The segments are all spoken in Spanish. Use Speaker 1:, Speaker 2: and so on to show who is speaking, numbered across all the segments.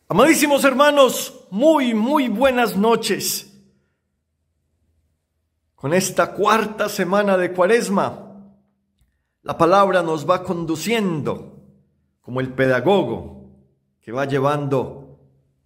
Speaker 1: Amadísimos hermanos, muy buenas noches. Con esta cuarta semana de Cuaresma, la palabra nos va conduciendo como el pedagogo que va llevando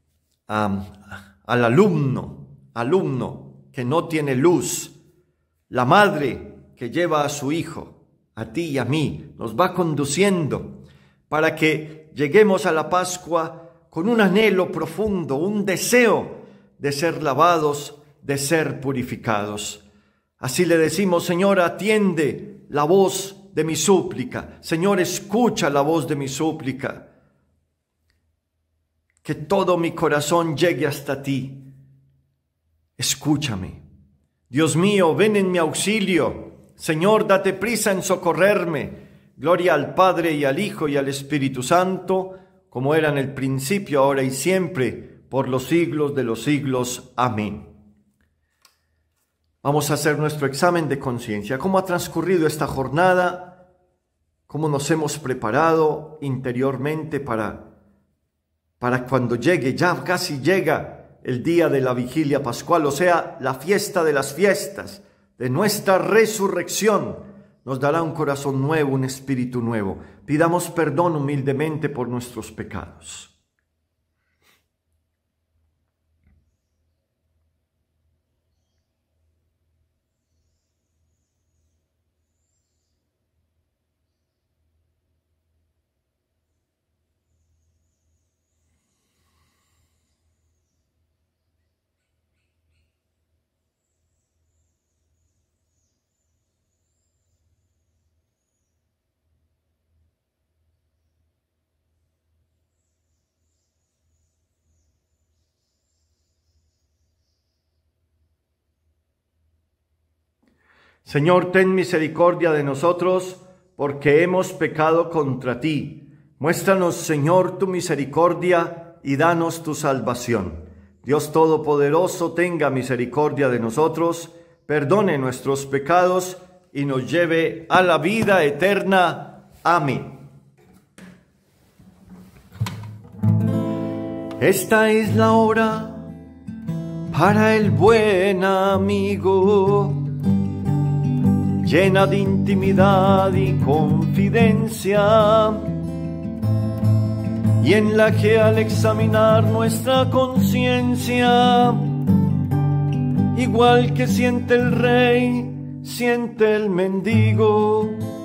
Speaker 1: al alumno que no tiene luz, la madre que lleva a su hijo, a ti y a mí, nos va conduciendo para que lleguemos a la Pascua con un anhelo profundo, un deseo de ser lavados, de ser purificados. Así le decimos: Señor, atiende la voz de mi súplica. Señor, escucha la voz de mi súplica. Que todo mi corazón llegue hasta ti. Escúchame. Dios mío, ven en mi auxilio. Señor, date prisa en socorrerme. Gloria al Padre y al Hijo y al Espíritu Santo, como era en el principio, ahora y siempre, por los siglos de los siglos. Amén. Vamos a hacer nuestro examen de conciencia. ¿Cómo ha transcurrido esta jornada? ¿Cómo nos hemos preparado interiormente para cuando llegue, ya casi llega el día de la vigilia pascual, o sea, la fiesta de las fiestas, de nuestra resurrección? Nos dará un corazón nuevo, un espíritu nuevo. Pidamos perdón humildemente por nuestros pecados. Señor, ten misericordia de nosotros, porque hemos pecado contra ti. Muéstranos, Señor, tu misericordia y danos tu salvación. Dios Todopoderoso, tenga misericordia de nosotros, perdone nuestros pecados y nos lleve a la vida eterna. Amén. Esta es la hora para el buen amigo, llena de intimidad y confidencia, y en la que al examinar nuestra conciencia, igual que siente el rey, siente el mendigo,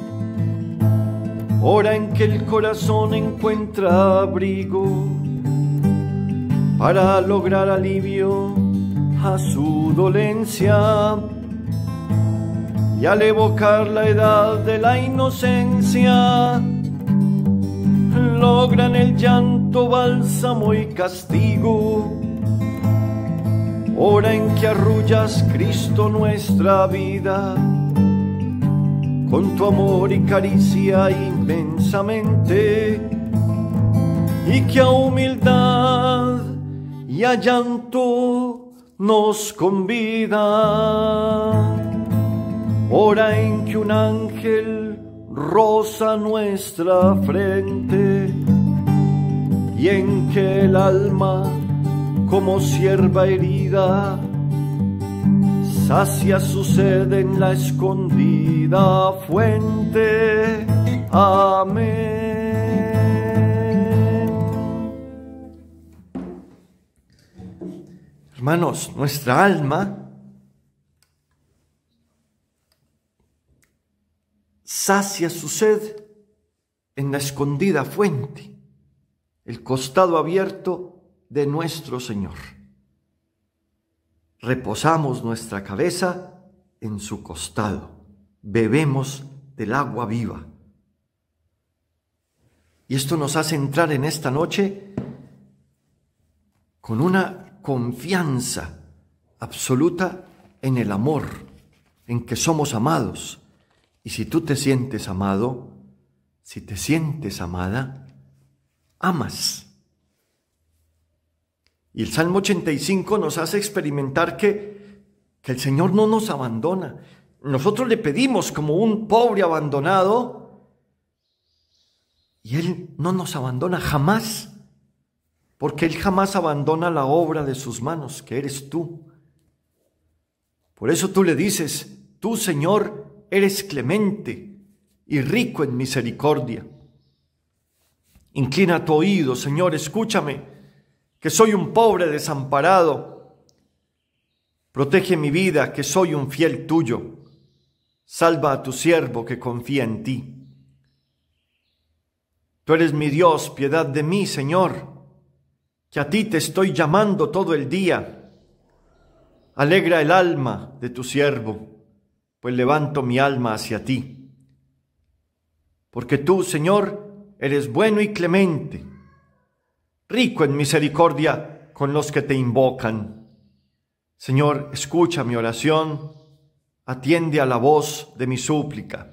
Speaker 1: hora en que el corazón encuentra abrigo para lograr alivio a su dolencia, y al evocar la edad de la inocencia, logran el llanto, bálsamo y castigo, hora en que arrullas, Cristo, nuestra vida, con tu amor y caricia inmensamente, y que a humildad y a llanto nos convida. Hora en que un ángel roza nuestra frente, y en que el alma, como cierva herida, sacia su sed en la escondida fuente. Amén. Hermanos, nuestra alma sacia su sed en la escondida fuente, el costado abierto de nuestro Señor. Reposamos nuestra cabeza en su costado, bebemos del agua viva. Y esto nos hace entrar en esta noche con una confianza absoluta en el amor, en que somos amados. Y si tú te sientes amado, si te sientes amada, amas. Y el Salmo 85 nos hace experimentar que el Señor no nos abandona. Nosotros le pedimos como un pobre abandonado y Él no nos abandona jamás. porque Él jamás abandona la obra de sus manos, que eres tú. Por eso tú le dices, tú, Señor, eres clemente y rico en misericordia. Inclina tu oído, Señor, escúchame, que soy un pobre desamparado. Protege mi vida, que soy un fiel tuyo. Salva a tu siervo que confía en ti. Tú eres mi Dios, piedad de mí, Señor, que a ti te estoy llamando todo el día. Alegra el alma de tu siervo, pues levanto mi alma hacia ti. Porque tú, Señor, eres bueno y clemente, rico en misericordia con los que te invocan. Señor, escucha mi oración, atiende a la voz de mi súplica.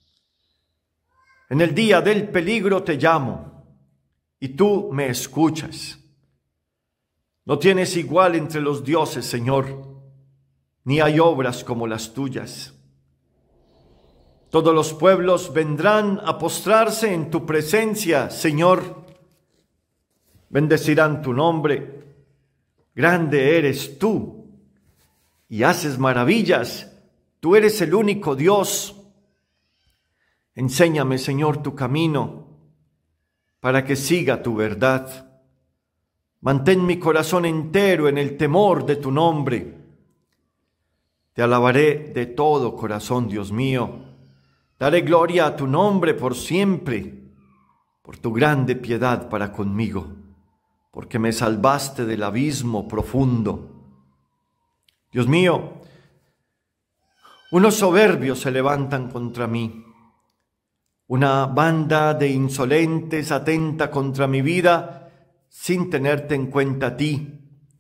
Speaker 1: En el día del peligro te llamo, y tú me escuchas. No tienes igual entre los dioses, Señor, ni hay obras como las tuyas. Todos los pueblos vendrán a postrarse en tu presencia, Señor. Bendecirán tu nombre. Grande eres tú, y haces maravillas. Tú eres el único Dios. Enséñame, Señor, tu camino, para que siga tu verdad. Mantén mi corazón entero en el temor de tu nombre. Te alabaré de todo corazón, Dios mío. Daré gloria a tu nombre por siempre, por tu grande piedad para conmigo, porque me salvaste del abismo profundo. Dios mío, unos soberbios se levantan contra mí. Una banda de insolentes atenta contra mi vida sin tenerte en cuenta a ti.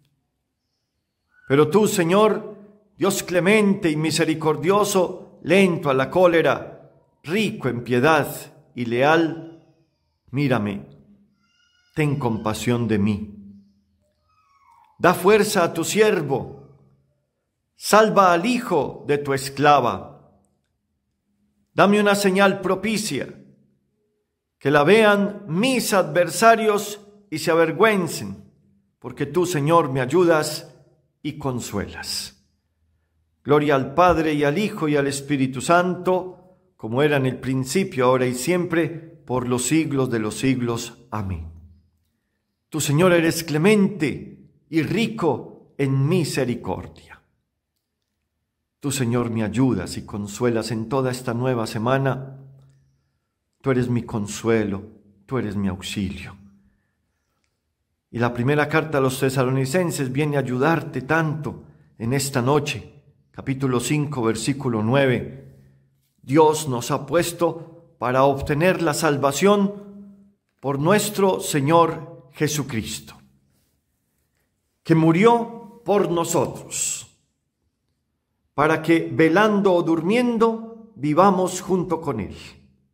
Speaker 1: Pero tú, Señor, Dios clemente y misericordioso, lento a la cólera, rico en piedad y leal, mírame, ten compasión de mí. Da fuerza a tu siervo, salva al hijo de tu esclava. Dame una señal propicia, que la vean mis adversarios y se avergüencen, porque tú, Señor, me ayudas y consuelas. Gloria al Padre y al Hijo y al Espíritu Santo, como era en el principio, ahora y siempre, por los siglos de los siglos. Amén. Tú, Señor, eres clemente y rico en misericordia. Tú, Señor, me ayudas y consuelas en toda esta nueva semana. Tú eres mi consuelo, tú eres mi auxilio. Y la primera carta a los Tesalonicenses viene a ayudarte tanto en esta noche. Capítulo 5, versículo 9. Dios nos ha puesto para obtener la salvación por nuestro Señor Jesucristo, que murió por nosotros, para que, velando o durmiendo, vivamos junto con Él.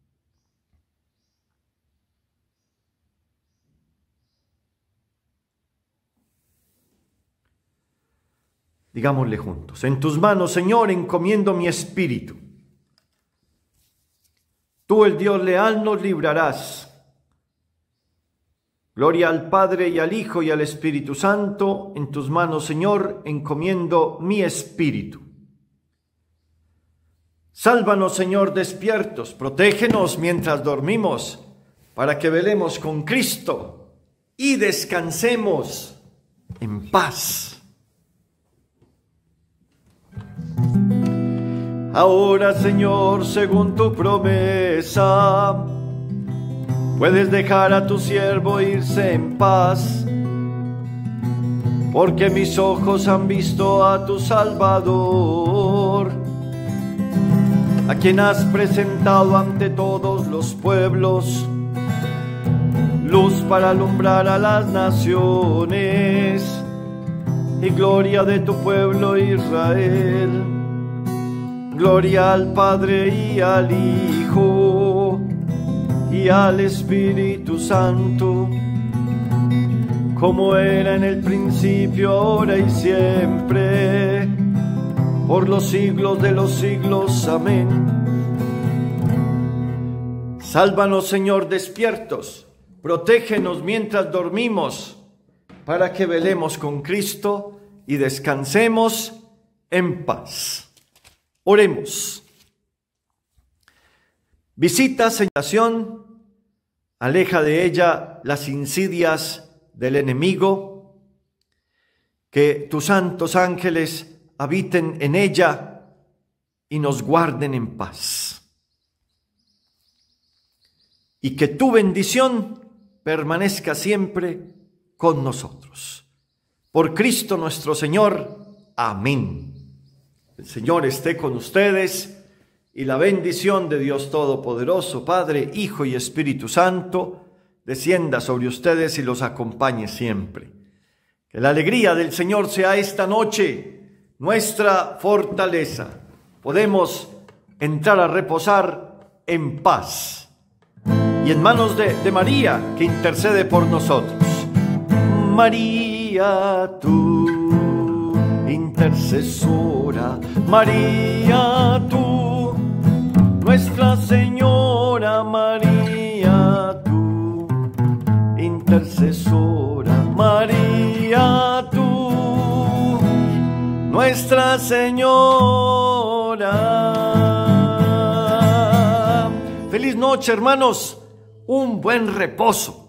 Speaker 1: Digámosle juntos: en tus manos, Señor, encomiendo mi espíritu. Tú, el Dios leal, nos librarás. Gloria al Padre y al Hijo y al Espíritu Santo. En tus manos, Señor, encomiendo mi espíritu. Sálvanos, Señor, despiertos, protégenos mientras dormimos, para que velemos con Cristo y descansemos en paz. Ahora, Señor, según tu promesa, puedes dejar a tu siervo irse en paz, porque mis ojos han visto a tu Salvador, a quien has presentado ante todos los pueblos, luz para alumbrar a las naciones y gloria de tu pueblo Israel. Gloria al Padre y al Hijo y al Espíritu Santo, como era en el principio, ahora y siempre, por los siglos de los siglos. Amén. Sálvanos, Señor, despiertos, protégenos mientras dormimos, para que velemos con Cristo y descansemos en paz. Oremos. Visita, Señor, aleja de ella las insidias del enemigo, que tus santos ángeles habiten en ella y nos guarden en paz. Y que tu bendición permanezca siempre con nosotros. Por Cristo nuestro Señor. Amén. El Señor esté con ustedes y la bendición de Dios Todopoderoso, Padre, Hijo y Espíritu Santo, descienda sobre ustedes y los acompañe siempre. Que la alegría del Señor sea esta noche nuestra fortaleza. Podemos entrar a reposar en paz y en manos de María, que intercede por nosotros. María, tú, intercesora, María, tú, Nuestra Señora, María, tú, intercesora, María, tú, Nuestra Señora. Feliz noche, hermanos, un buen reposo.